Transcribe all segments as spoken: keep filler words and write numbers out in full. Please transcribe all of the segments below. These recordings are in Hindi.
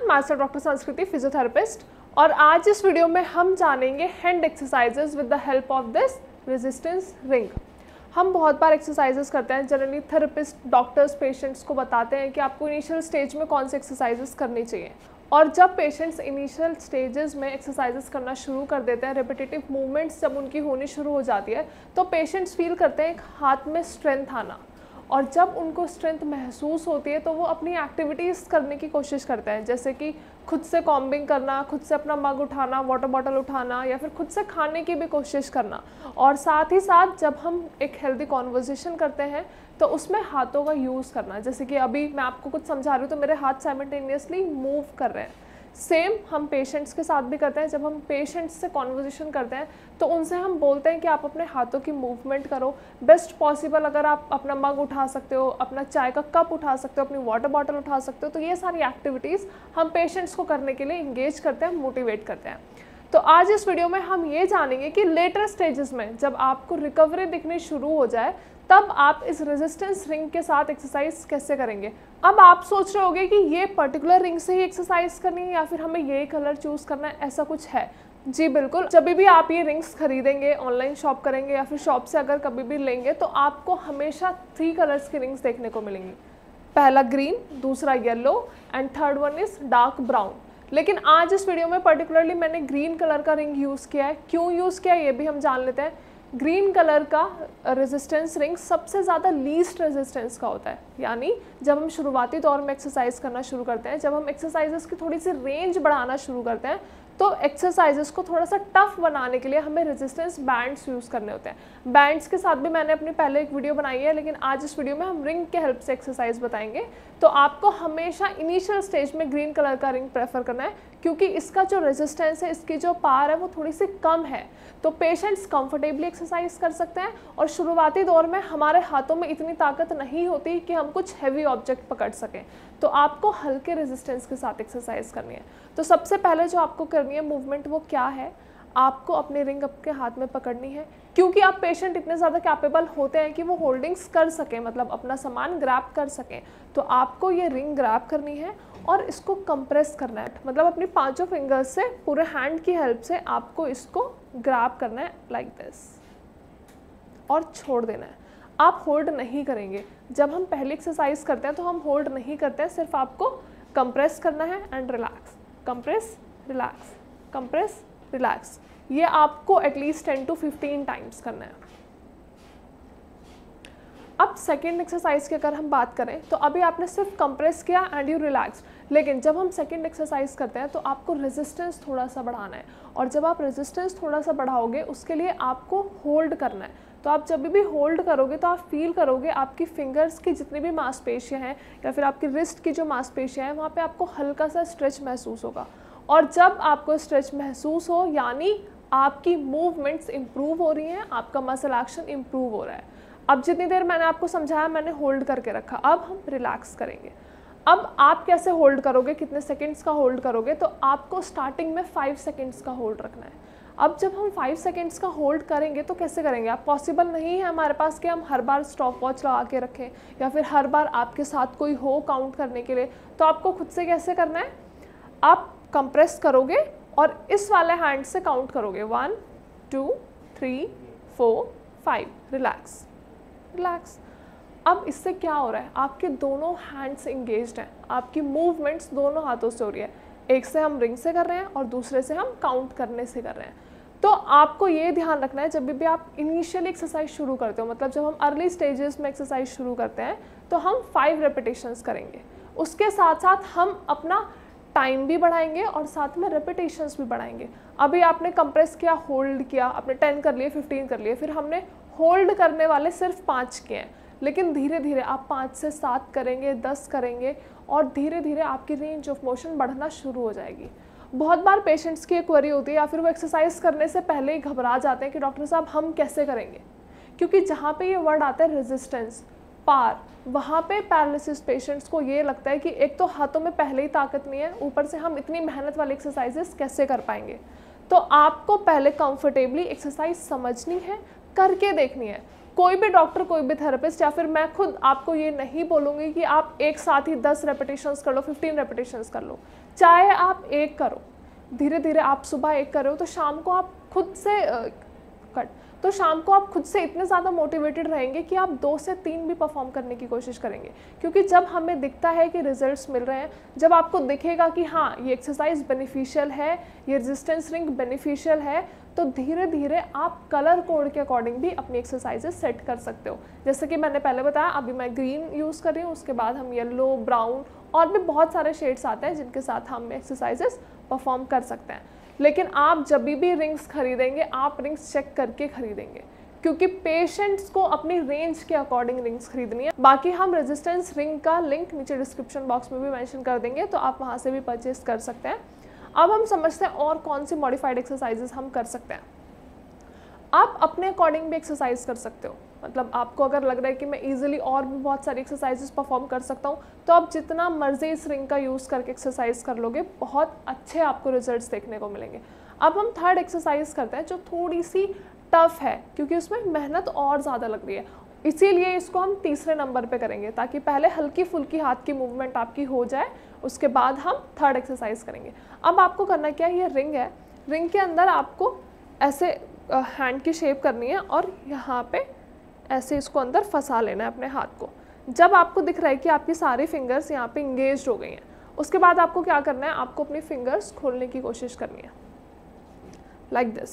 मास्टर डॉक्टर संस्कृति फिजियोथेरेपिस्ट, और आज इस वीडियो में हम जानेंगे hand exercises with the help of this resistance ring. हम बहुत बार एक्सरसाइजेस करते हैं, जनरली थेरेपिस्ट डॉक्टर्स पेशेंट्स को बताते हैं कि आपको इनिशियल स्टेज में कौन से एक्सरसाइजेस करनी चाहिए, और जब पेशेंट्स इनिशियल स्टेजेस में एक्सरसाइजेस करना शुरू कर देते हैं, रिपीटेटिव मूवमेंट्स जब उनकी होनी शुरू हो जाती है, तो पेशेंट्स फील करते हैं एक हाथ में स्ट्रेंथ आना, और जब उनको स्ट्रेंथ महसूस होती है तो वो अपनी एक्टिविटीज़ करने की कोशिश करते हैं, जैसे कि खुद से कॉम्बिंग करना, खुद से अपना मग उठाना, वाटर बॉटल उठाना, या फिर खुद से खाने की भी कोशिश करना। और साथ ही साथ जब हम एक हेल्दी कॉन्वर्जेशन करते हैं तो उसमें हाथों का यूज़ करना, जैसे कि अभी मैं आपको कुछ समझा रही हूँ तो मेरे हाथ साइमल्टेनियसली मूव कर रहे हैं। सेम हम पेशेंट्स के साथ भी करते हैं। जब हम पेशेंट्स से कॉन्वर्जेशन करते हैं तो उनसे हम बोलते हैं कि आप अपने हाथों की मूवमेंट करो बेस्ट पॉसिबल। अगर आप अपना मग उठा सकते हो, अपना चाय का कप उठा सकते हो, अपनी वाटर बॉटल उठा सकते हो, तो ये सारी एक्टिविटीज़ हम पेशेंट्स को करने के लिए इंगेज करते हैं, मोटिवेट करते हैं। तो आज इस वीडियो में हम ये जानेंगे कि लेटर स्टेजेस में जब आपको रिकवरी दिखनी शुरू हो जाए तब आप इस रेजिस्टेंस रिंग के साथ एक्सरसाइज कैसे करेंगे। अब आप सोच रहे होंगे कि ये पर्टिकुलर रिंग से ही एक्सरसाइज करनी है या फिर हमें यही कलर चूज़ करना है, ऐसा कुछ है? जी बिल्कुल। जब भी आप ये रिंग्स खरीदेंगे, ऑनलाइन शॉप करेंगे या फिर शॉप से अगर कभी भी लेंगे, तो आपको हमेशा थ्री कलर्स की रिंग्स देखने को मिलेंगी। पहला ग्रीन, दूसरा yellow and third one is dark brown. लेकिन आज इस वीडियो में पर्टिकुलरली मैंने ग्रीन कलर का रिंग यूज़ किया है। क्यों यूज़ किया है ये भी हम जान लेते हैं। ग्रीन कलर का रेजिस्टेंस रिंग सबसे ज़्यादा लीस्ट रेजिस्टेंस का होता है, यानी जब हम शुरुआती दौर में एक्सरसाइज करना शुरू करते हैं, जब हम एक्सरसाइजेस की थोड़ी सी रेंज बढ़ाना शुरू करते हैं, तो एक्सरसाइजेस को थोड़ा सा टफ बनाने के लिए हमें रेजिस्टेंस बैंड्स यूज़ करने होते हैं। बैंड्स के साथ भी मैंने अपनी पहले एक वीडियो बनाई है, लेकिन आज इस वीडियो में हम रिंग के हेल्प से एक्सरसाइज बताएंगे। तो आपको हमेशा इनिशियल स्टेज में ग्रीन कलर का रिंग प्रेफर करना है, क्योंकि इसका जो रेजिस्टेंस है, इसकी जो पावर है वो थोड़ी सी कम है, तो पेशेंट्स कंफर्टेबली एक्सरसाइज कर सकते हैं। और शुरुआती दौर में हमारे हाथों में इतनी ताकत नहीं होती कि हम कुछ हैवी ऑब्जेक्ट पकड़ सकें, तो आपको हल्के रेजिस्टेंस के साथ एक्सरसाइज करनी है। तो सबसे पहले जो आपको करनी है मूवमेंट वो क्या है, आपको अपनी रिंग आपके हाथ में पकड़नी है, क्योंकि आप पेशेंट इतने ज़्यादा कैपेबल होते हैं कि वो होल्डिंग्स कर सकें, मतलब अपना सामान ग्रैब कर सकें। तो आपको ये रिंग ग्रैब करनी है और इसको कंप्रेस करना है, मतलब अपनी पांचों फिंगर्स से, पूरे हैंड की हेल्प से आपको इसको ग्रैब करना है लाइक दिस, और छोड़ देना है। आप होल्ड नहीं करेंगे। जब हम पहली एक्सरसाइज करते हैं तो हम होल्ड नहीं करते हैं, सिर्फ आपको कंप्रेस करना है and relax, compress relax, compress relax. ये आपको at least ten to fifteen times करना है। अब सेकेंड एक्सरसाइज की अगर हम बात करें तो अभी आपने सिर्फ कंप्रेस किया एंड यू रिलैक्स, लेकिन जब हम सेकेंड एक्सरसाइज करते हैं तो आपको रेजिस्टेंस थोड़ा सा बढ़ाना है, और जब आप रेजिस्टेंस थोड़ा सा बढ़ाओगे उसके लिए आपको होल्ड करना है। तो आप जब भी होल्ड करोगे तो आप फील करोगे आपकी फिंगर्स की जितनी भी मांसपेशियां हैं या फिर आपकी रिस्ट की जो मांसपेशियां हैं, वहाँ पे आपको हल्का सा स्ट्रेच महसूस होगा। और जब आपको स्ट्रेच महसूस हो, यानी आपकी मूवमेंट्स इम्प्रूव हो रही हैं, आपका मसल एक्शन इम्प्रूव हो रहा है। अब जितनी देर मैंने आपको समझाया, मैंने होल्ड करके रखा, अब हम रिलैक्स करेंगे। अब आप कैसे होल्ड करोगे, कितने सेकंड्स का होल्ड करोगे, तो आपको स्टार्टिंग में फाइव सेकंड्स का होल्ड रखना है। अब जब हम फाइव सेकंड्स का होल्ड करेंगे तो कैसे करेंगे, आप पॉसिबल नहीं है हमारे पास कि हम हर बार स्टॉप वॉच लगा के रखें या फिर हर बार आपके साथ कोई हो काउंट करने के लिए। तो आपको खुद से कैसे करना है, आप कंप्रेस करोगे और इस वाले हैंड से काउंट करोगे, one two three four five, relax relax. अब इससे क्या हो रहा है, आपके दोनों हैंड्स इंगेज्ड हैं, आपकी मूवमेंट्स दोनों हाथों से हो रही है। एक से हम रिंग से कर रहे हैं और दूसरे से हम काउंट करने से कर रहे हैं। तो आपको ये ध्यान रखना है, जब भी आप इनिशियली एक्सरसाइज शुरू करते हो, मतलब जब हम अर्ली स्टेजेस में एक्सरसाइज शुरू करते हैं, तो हम फाइव रेपिटेशंस करेंगे। उसके साथ साथ हम अपना टाइम भी बढ़ाएंगे और साथ में रेपिटेशंस भी बढ़ाएंगे। अभी आपने कंप्रेस किया, होल्ड किया, आपने टेन कर लिए, फिफ्टीन कर लिए, फिर हमने होल्ड करने वाले सिर्फ पाँच किए हैं, लेकिन धीरे धीरे आप पाँच से सात करेंगे, दस करेंगे, और धीरे धीरे आपकी रेंज ऑफ मोशन बढ़ना शुरू हो जाएगी। बहुत बार पेशेंट्स की एक क्वेरी होती है, या फिर वो एक्सरसाइज करने से पहले ही घबरा जाते हैं कि डॉक्टर साहब हम कैसे करेंगे, क्योंकि जहाँ पे ये वर्ड आता है रेजिस्टेंस, पार, वहाँ पे पैरालिसिस पेशेंट्स को ये लगता है कि एक तो हाथों में पहले ही ताकत नहीं है, ऊपर से हम इतनी मेहनत वाली एक्सरसाइजेस कैसे कर पाएंगे। तो आपको पहले कंफर्टेबली एक्सरसाइज समझनी है, करके देखनी है। कोई भी डॉक्टर, कोई भी थेरेपिस्ट या फिर मैं खुद आपको ये नहीं बोलूँगी कि आप एक साथ ही दस रेपिटेशंस कर लो, फिफ्टीन रेपिटेशंस कर लो। चाहे आप एक करो, धीरे धीरे आप सुबह एक करो तो शाम को आप खुद से कट तो शाम को आप खुद से इतने ज़्यादा मोटिवेटेड रहेंगे कि आप दो से तीन भी परफॉर्म करने की कोशिश करेंगे। क्योंकि जब हमें दिखता है कि रिजल्ट्स मिल रहे हैं, जब आपको दिखेगा कि हाँ ये एक्सरसाइज बेनिफिशियल है, ये रेजिस्टेंस रिंग बेनिफिशियल है, तो धीरे धीरे आप कलर कोड के अकॉर्डिंग भी अपनी एक्सरसाइजेस सेट कर सकते हो। जैसे कि मैंने पहले बताया, अभी मैं ग्रीन यूज़ कर रही हूँ, उसके बाद हम येलो, ब्राउन और भी बहुत सारे शेड्स आते हैं जिनके साथ हम एक्सरसाइजेस परफॉर्म कर सकते हैं। लेकिन आप जब भी रिंग्स खरीदेंगे, आप रिंग्स चेक करके खरीदेंगे, क्योंकि पेशेंट्स को अपनी रेंज के अकॉर्डिंग रिंग्स खरीदनी है। बाकी हम रेजिस्टेंस रिंग का लिंक नीचे डिस्क्रिप्शन बॉक्स में भी मेंशन कर देंगे, तो आप वहाँ से भी परचेज कर सकते हैं। अब हम समझते हैं और कौन सी मॉडिफाइड एक्सरसाइजेस हम कर सकते हैं। आप अपने अकॉर्डिंग भी एक्सरसाइज कर सकते हो। मतलब आपको अगर लग रहा है कि मैं इजीली और भी बहुत सारी एक्सरसाइजेस परफॉर्म कर सकता हूँ, तो आप जितना मर्जी इस रिंग का यूज़ करके एक्सरसाइज कर लोगे, बहुत अच्छे आपको रिजल्ट्स देखने को मिलेंगे। अब हम थर्ड एक्सरसाइज करते हैं जो थोड़ी सी टफ है, क्योंकि उसमें मेहनत और ज़्यादा लग रही है, इसीलिए इसको हम तीसरे नंबर पे करेंगे, ताकि पहले हल्की फुल्की हाथ की मूवमेंट आपकी हो जाए, उसके बाद हम थर्ड एक्सरसाइज करेंगे। अब आपको करना क्या है, ये रिंग है, रिंग के अंदर आपको ऐसे हैंड की शेप करनी है और यहाँ पे ऐसे इसको अंदर फंसा लेना है अपने हाथ को। जब आपको दिख रहा है कि आपकी सारी फिंगर्स यहाँ पे इंगेज हो गई हैं, उसके बाद आपको क्या करना है, आपको अपनी फिंगर्स खोलने की कोशिश करनी है, लाइक दिस।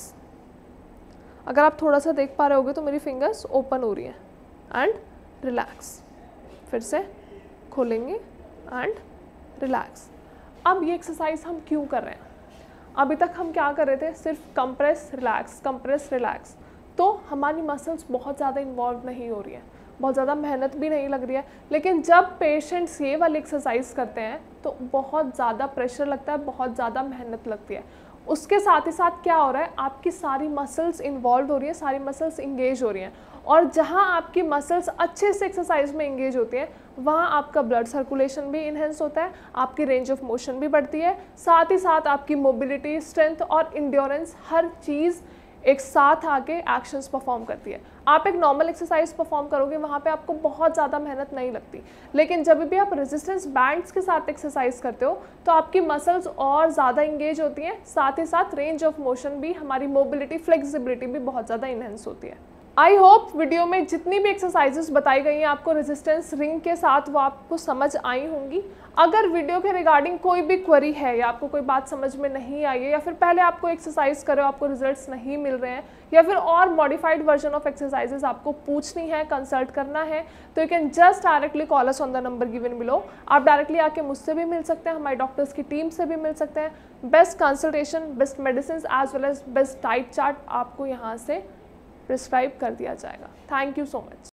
अगर आप थोड़ा सा देख पा रहे होगे तो मेरी फिंगर्स ओपन हो रही हैं, एंड रिलैक्स, फिर से खोलेंगे एंड रिलैक्स। अब ये एक्सरसाइज हम क्यों कर रहे हैं? अभी तक हम क्या कर रहे थे, सिर्फ कंप्रेस रिलैक्स, कंप्रेस रिलैक्स, तो हमारी मसल्स बहुत ज़्यादा इन्वॉल्व नहीं हो रही है, बहुत ज़्यादा मेहनत भी नहीं लग रही है। लेकिन जब पेशेंट्स ये वाली एक्सरसाइज करते हैं तो बहुत ज़्यादा प्रेशर लगता है, बहुत ज़्यादा मेहनत लगती है। उसके साथ ही साथ क्या हो रहा है, आपकी सारी मसल्स इन्वॉल्व हो रही हैं, सारी मसल्स इंगेज हो रही हैं, और जहाँ आपकी मसल्स अच्छे से एक्सरसाइज में इंगेज होती हैं, वहाँ आपका ब्लड सर्कुलेशन भी इन्हेंस होता है, आपकी रेंज ऑफ मोशन भी बढ़ती है, साथ ही साथ आपकी मोबिलिटी, स्ट्रेंथ और इंड्योरेंस, हर चीज़ एक साथ आके एक्शंस परफॉर्म करती है। आप एक नॉर्मल एक्सरसाइज परफॉर्म करोगे, वहाँ पे आपको बहुत ज़्यादा मेहनत नहीं लगती, लेकिन जब भी आप रेजिस्टेंस बैंड्स के साथ एक्सरसाइज करते हो तो आपकी मसल्स और ज़्यादा इंगेज होती हैं, साथ ही साथ रेंज ऑफ मोशन भी, हमारी मोबिलिटी, फ्लेक्सिबिलिटी भी बहुत ज़्यादा इनहेंस होती है। आई होप वीडियो में जितनी भी एक्सरसाइजेस बताई गई हैं आपको रेजिस्टेंस रिंग के साथ वो आपको समझ आई होंगी। अगर वीडियो के रिगार्डिंग कोई भी क्वेरी है या आपको कोई बात समझ में नहीं आई है, या फिर पहले आपको एक्सरसाइज करो आपको रिजल्ट्स नहीं मिल रहे हैं, या फिर और मॉडिफाइड वर्जन ऑफ एक्सरसाइजेस आपको पूछनी है, कंसल्ट करना है, तो you can just directly call us on the number given below. आप डायरेक्टली आके मुझसे भी मिल सकते हैं, हमारे डॉक्टर्स की टीम से भी मिल सकते हैं। Best consultation, best medicine as well as best diet chart आपको यहाँ से प्रिस्क्राइब कर दिया जाएगा। Thank you so much.